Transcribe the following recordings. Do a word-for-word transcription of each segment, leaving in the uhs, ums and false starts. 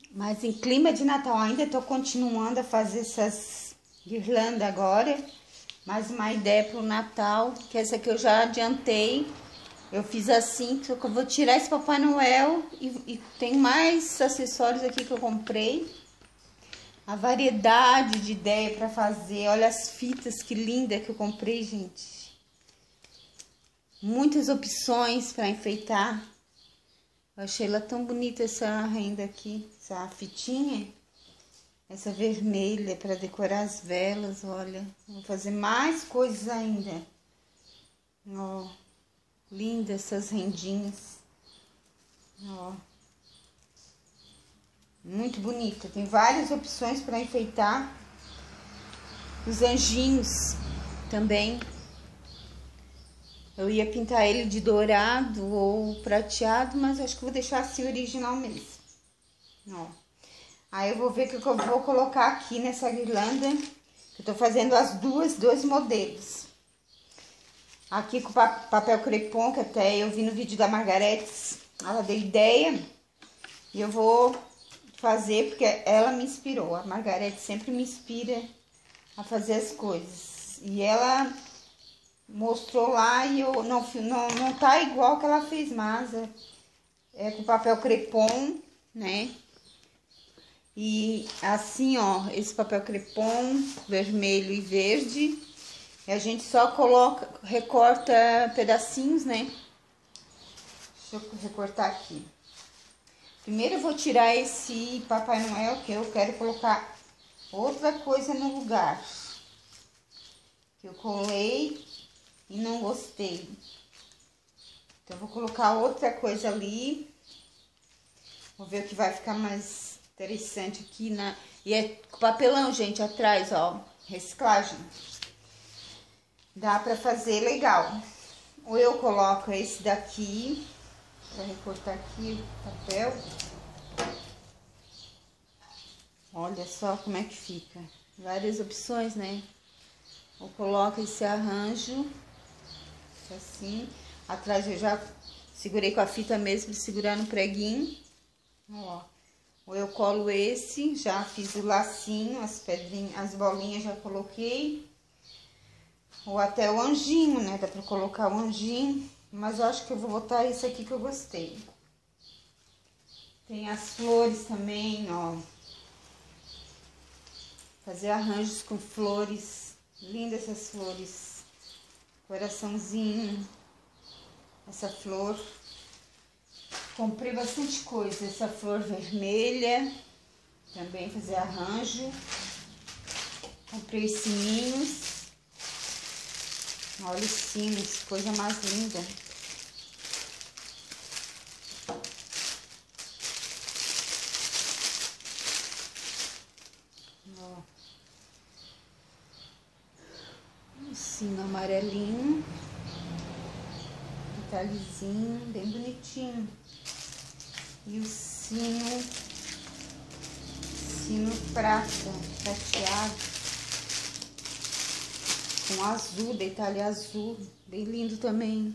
Mas em clima de Natal ainda tô continuando a fazer essas guirlandas agora. Mais uma ideia pro Natal, que essa aqui eu já adiantei. Eu fiz assim, só que eu vou tirar esse Papai Noel e, e tem mais acessórios aqui que eu comprei. A variedade de ideia pra fazer. Olha as fitas, que linda que eu comprei, gente. Muitas opções pra enfeitar. Eu achei ela tão bonita, essa renda aqui, essa fitinha. Essa vermelha para decorar as velas, olha. Vou fazer mais coisas ainda. Ó, linda essas rendinhas. Ó. Muito bonita. Tem várias opções para enfeitar. Os anjinhos também. Eu ia pintar ele de dourado ou prateado, mas acho que vou deixar assim original mesmo. Ó. Aí eu vou ver o que eu vou colocar aqui nessa guirlanda. Eu tô fazendo as duas, dois modelos. Aqui com papel crepom, que até eu vi no vídeo da Margaretes. Ela deu ideia. E eu vou fazer porque ela me inspirou. A Margaretes sempre me inspira a fazer as coisas. E ela mostrou lá e eu não, não, não tá igual que ela fez, mas é, é com papel crepom, né? E assim, ó, esse papel crepom, vermelho e verde. E a gente só coloca, recorta pedacinhos, né? Deixa eu recortar aqui. Primeiro eu vou tirar esse Papai Noel, que eu quero colocar outra coisa no lugar. Que eu colei e não gostei. Então, eu vou colocar outra coisa ali. Vou ver o que vai ficar mais interessante aqui, né? E é com papelão, gente, atrás, ó. Reciclagem. Dá pra fazer legal. Ou eu coloco esse daqui, pra recortar aqui o papel. Olha só como é que fica. Várias opções, né? Ou coloco esse arranjo, assim. Atrás eu já segurei com a fita mesmo, segurar no preguinho. Ó. Ou eu colo esse, já fiz o lacinho, as pedrinhas, as bolinhas já coloquei. Ou até o anjinho, né? Dá pra colocar o anjinho. Mas eu acho que eu vou botar esse aqui que eu gostei. Tem as flores também, ó. Fazer arranjos com flores. Lindas essas flores. Coraçãozinho. Essa flor. Comprei bastante coisa. Essa flor vermelha. Também fazer arranjo. Comprei os sininhos. Olha os sinos, coisa mais linda. Ó. Um sino amarelinho. Detalhezinho, bem bonitinho. E o sino, sino prata, prateado. Com azul, detalhe azul, bem lindo também.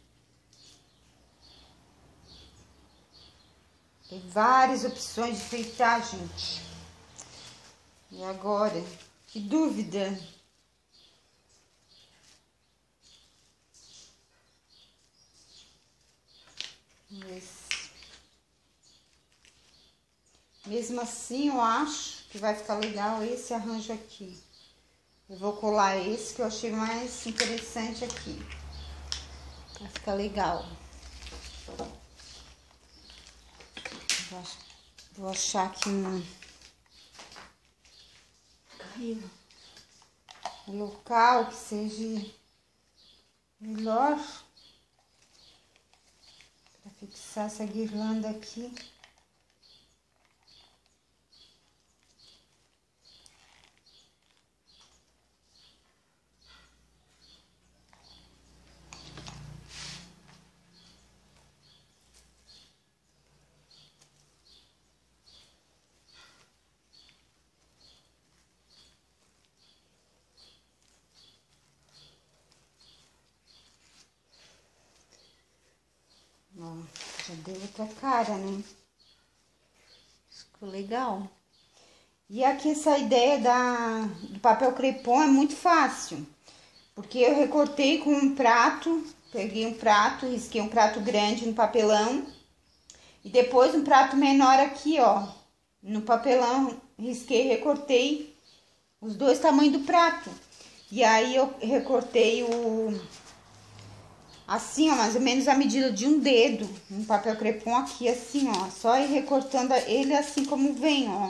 Tem várias opções de enfeitar, gente. E agora, que dúvida? Esse. Mesmo assim, eu acho que vai ficar legal esse arranjo aqui. Eu vou colar esse que eu achei mais interessante aqui. Vai ficar legal. Vou achar aqui um, um local que seja melhor para fixar essa guirlanda aqui. Ó, já deu outra cara, né? Ficou legal. E aqui essa ideia da, do papel crepom é muito fácil. Porque eu recortei com um prato, peguei um prato, risquei um prato grande no papelão. E depois um prato menor aqui, ó, no papelão, risquei, recortei os dois tamanhos do prato. E aí eu recortei o, assim, ó, mais ou menos a medida de um dedo, no papel crepom aqui, assim, ó. Só ir recortando ele assim como vem, ó.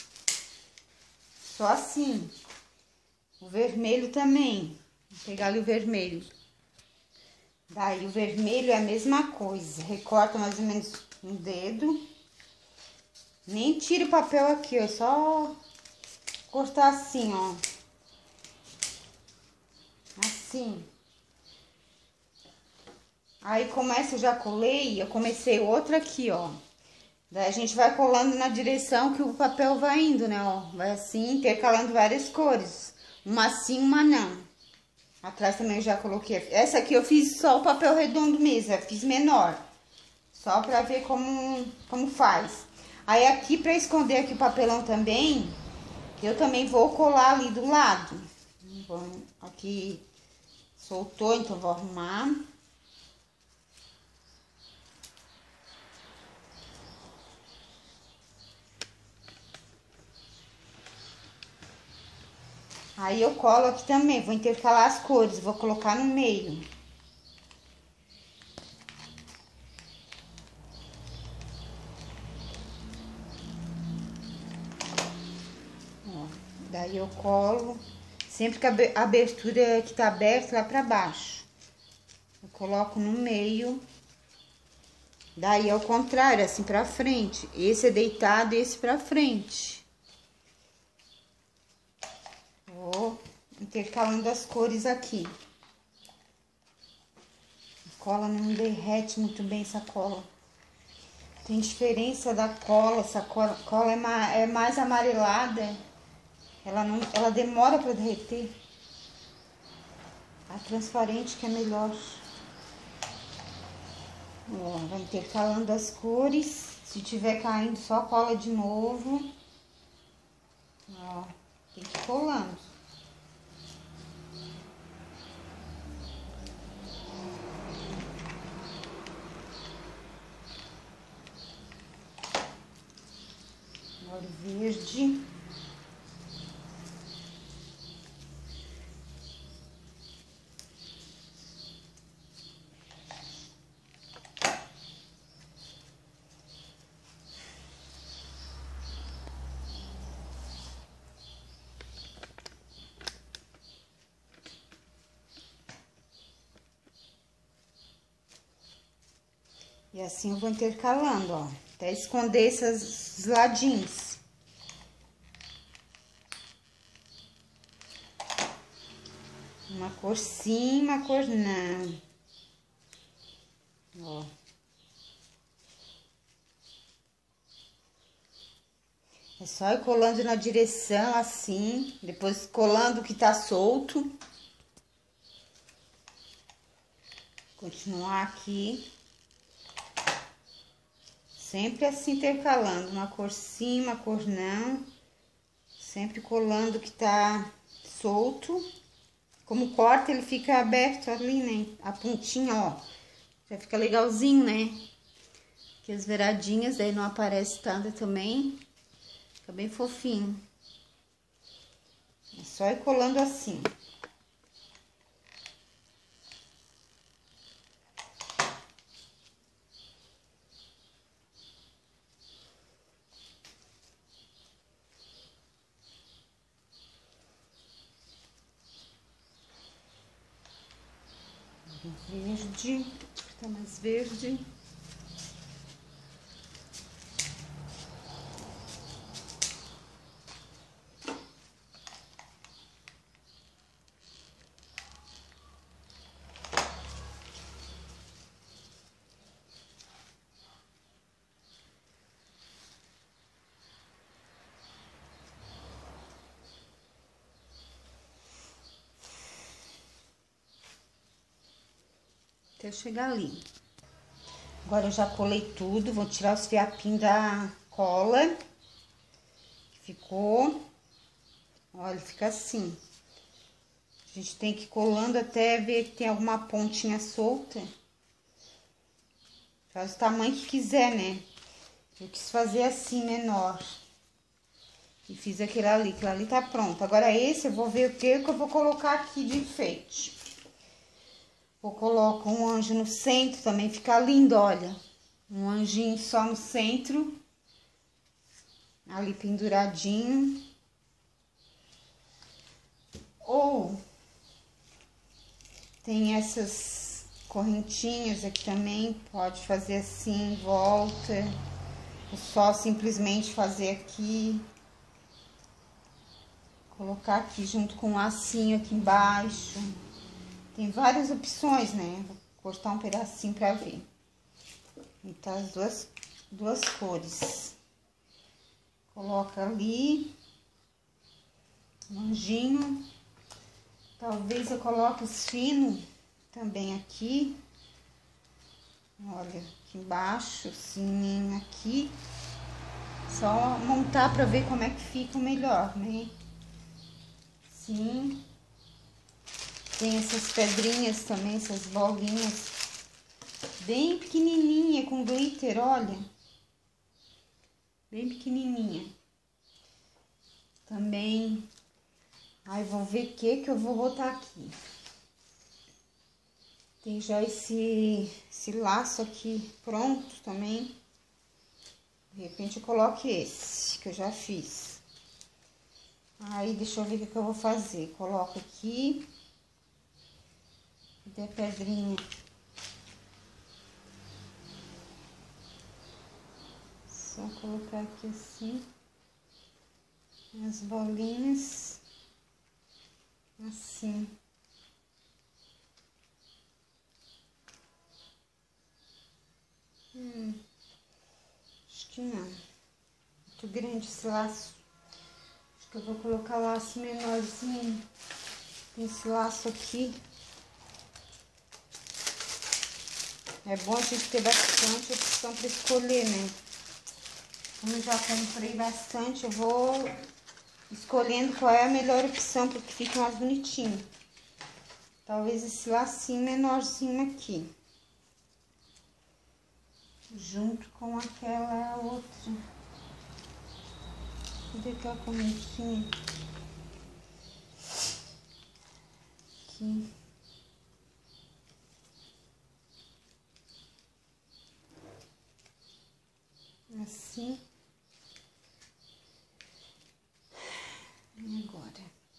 Só assim. O vermelho também. Vou pegar ali o vermelho. Daí o vermelho é a mesma coisa. Recorta mais ou menos um dedo. Nem tira o papel aqui, ó. Só cortar assim, ó. Assim. Aí começa, eu já colei, eu comecei outra aqui, ó. Daí a gente vai colando na direção que o papel vai indo, né, ó. Vai assim, intercalando várias cores. Uma assim, uma não. Atrás também eu já coloquei. Essa aqui eu fiz só o papel redondo mesmo, eu fiz menor. Só pra ver como, como faz. Aí aqui, pra esconder aqui o papelão também, eu também vou colar ali do lado. Aqui soltou, então vou arrumar. Aí eu colo aqui também, vou intercalar as cores, vou colocar no meio. Ó, daí eu colo, sempre que a abertura que tá aberta lá pra baixo. Eu coloco no meio. Daí ao contrário, assim pra frente. Esse é deitado e esse pra frente. Vou intercalando as cores aqui. A cola não derrete muito bem essa cola. Tem diferença da cola, essa cola, cola é, mais, é mais amarelada. Ela, não, ela demora pra derreter. A transparente que é melhor. Ó, vai intercalando as cores. Se tiver caindo, só cola de novo. Ó, tem que ir colando. Agora o verde. E assim eu vou intercalando, ó, até esconder esses ladinhos. Uma cor sim, uma cor não. Ó. É só ir colando na direção, assim, depois colando o que tá solto. Continuar aqui. Sempre assim intercalando, uma cor sim, uma cor não. Sempre colando o que tá solto. Como corta, ele fica aberto ali, né? A pontinha, ó. Já fica legalzinho, né? Aqui as beiradinhas, daí não aparece tanto também. Fica bem fofinho. É só ir colando assim. Verde, tá mais verde. Até chegar ali. Agora eu já colei tudo, vou tirar os fiapinhos da cola. Ficou, olha, fica assim. A gente tem que ir colando até ver que tem alguma pontinha solta. Faz o tamanho que quiser, né? Eu quis fazer assim, menor. E fiz aquele ali, aquele ali tá pronto. Agora esse eu vou ver o que que eu vou colocar aqui de enfeite. Vou colocar um anjo no centro, também fica lindo, olha. Um anjinho só no centro. Ali penduradinho. Ou tem essas correntinhas aqui também, pode fazer assim em volta. Ou só simplesmente fazer aqui. Colocar aqui junto com um lacinho aqui embaixo. Tem várias opções, né? Vou cortar um pedacinho pra ver. Então, as duas, duas cores. Coloca ali. Um anjinho. Talvez eu coloque os finos também aqui. Olha, aqui embaixo, sininho aqui. Só montar pra ver como é que fica melhor, né? Sim. Tem essas pedrinhas também, essas bolinhas. Bem pequenininha, com glitter, olha. Bem pequenininha. Também. Aí, vou ver o que que eu vou botar aqui. Tem já esse, esse laço aqui pronto também. De repente, eu coloco esse, que eu já fiz. Aí, deixa eu ver o que que eu vou fazer. Coloco aqui. Cadê a pedrinha? Só colocar aqui assim. As bolinhas. Assim. Hum. Acho que não. Muito grande esse laço. Acho que eu vou colocar laço menorzinho. Tem esse laço aqui. É bom a gente ter bastante opção para escolher, né? Como eu já comprei bastante, eu vou escolhendo qual é a melhor opção para que fique mais bonitinho. Talvez esse lacinho menorzinho aqui. Junto com aquela outra. Cadê aquela correntinha? Aqui. Assim. E agora?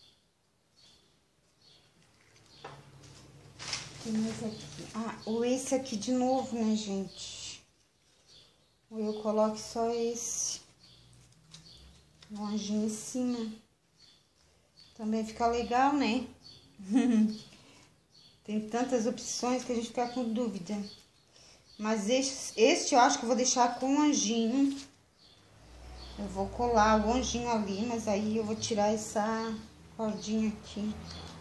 Tem mais aqui. Ah, ou esse aqui de novo, né, gente? Ou eu coloco só esse. Um anjinho em cima. Também fica legal, né? Tem tantas opções que a gente fica com dúvida. Mas este, este eu acho que eu vou deixar com um anjinho. Eu vou colar o anjinho ali, mas aí eu vou tirar essa cordinha aqui.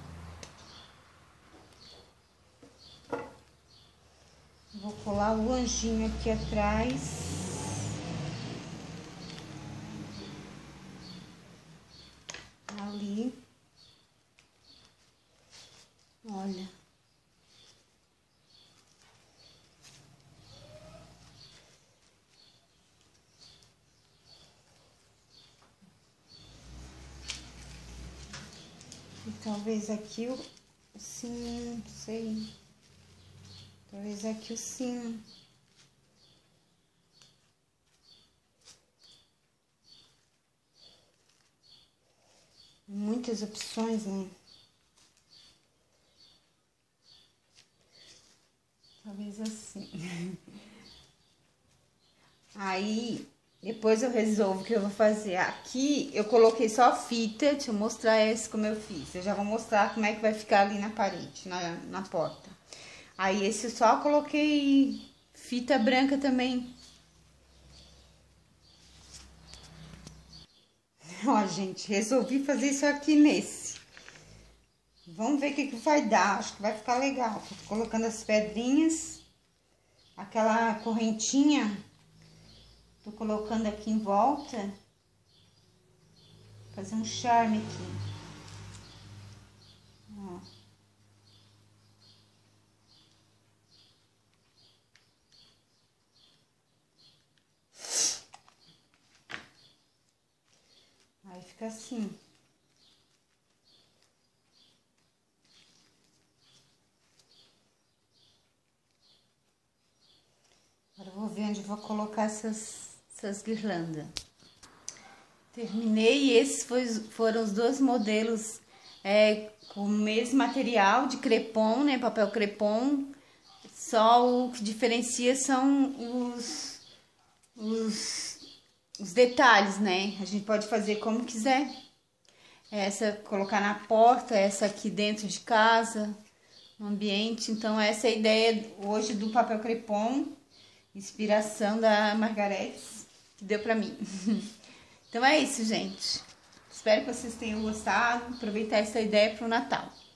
Vou colar o anjinho aqui atrás. Ali. Olha. E talvez aqui o sim, não sei. Talvez aqui o sim. Muitas opções, né? Talvez assim. Aí, depois eu resolvo o que eu vou fazer. Aqui, eu coloquei só fita. Deixa eu mostrar esse como eu fiz. Eu já vou mostrar como é que vai ficar ali na parede, na, na porta. Aí, esse eu só coloquei fita branca também. Ó, gente, resolvi fazer isso aqui nesse. Vamos ver o que que vai dar. Acho que vai ficar legal. Tô colocando as pedrinhas. Aquela correntinha. Tô colocando aqui em volta. Fazer um charme aqui. Ó. Aí fica assim. Agora eu vou ver onde eu vou colocar essas, essas guirlandas. Terminei, e esses foi, foram os dois modelos é, com o mesmo material de crepom, né? Papel crepom. Só o que diferencia são os, os, os detalhes, né? A gente pode fazer como quiser. Essa colocar na porta, essa aqui dentro de casa, no ambiente. Então essa é a ideia hoje do papel crepom. Inspiração da Margareth, que deu pra mim. Então é isso, gente. Espero que vocês tenham gostado. Aproveitar essa ideia pro Natal.